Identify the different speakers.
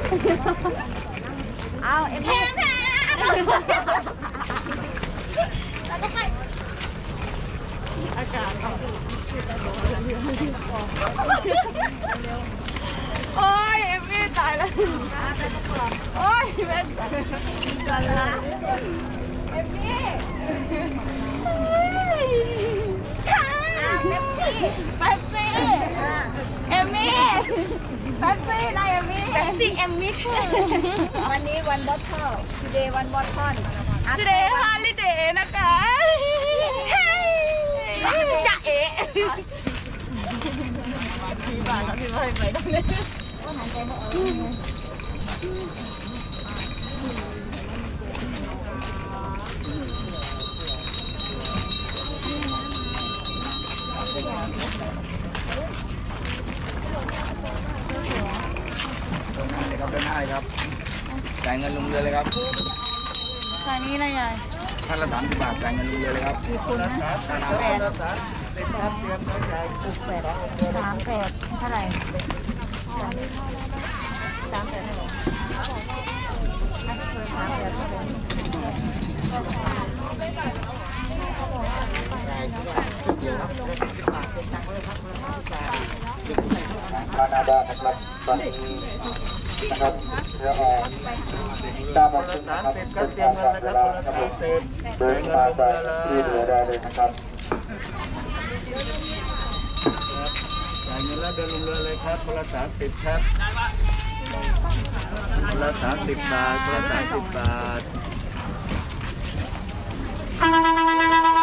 Speaker 1: เอาเอ็มมี่แล้วก็ไปอากาศโอ้ยเอ็มมี่ตายแล้วโอ้ยเว้นกันละเอ็มมี่แป๊บซี่เอมมี่แป๊บซี่นายเอมมี่แป๊บซี่เอมมี่วันนี้วันบอทเทิล today วันบอทเทิล today holiday นะคะจะเอ๋พี่บ้านพี่บ้านไปได้เลยหายใจไม่ออก
Speaker 2: เดินหน้าเลยครับจ่ายเงินลงเรือเลยครับ
Speaker 1: ทางนี้นะยาย
Speaker 2: ท่านละ30 บาทจ่ายเงินลงเรือเลยครับ
Speaker 1: กี่คนนะ38เท่าไหร่
Speaker 2: มานาดานะครับตอนนี้นะครับเรือออกตามหมดนะครับเป็นการจับเวลาครับผมเดินมาจากที่เรือได้เลยนะครับจ่ายเงินแล้วเดินลงเรือเลยครับคนละ30ครับคนละ30 บาทคนละ30 บาท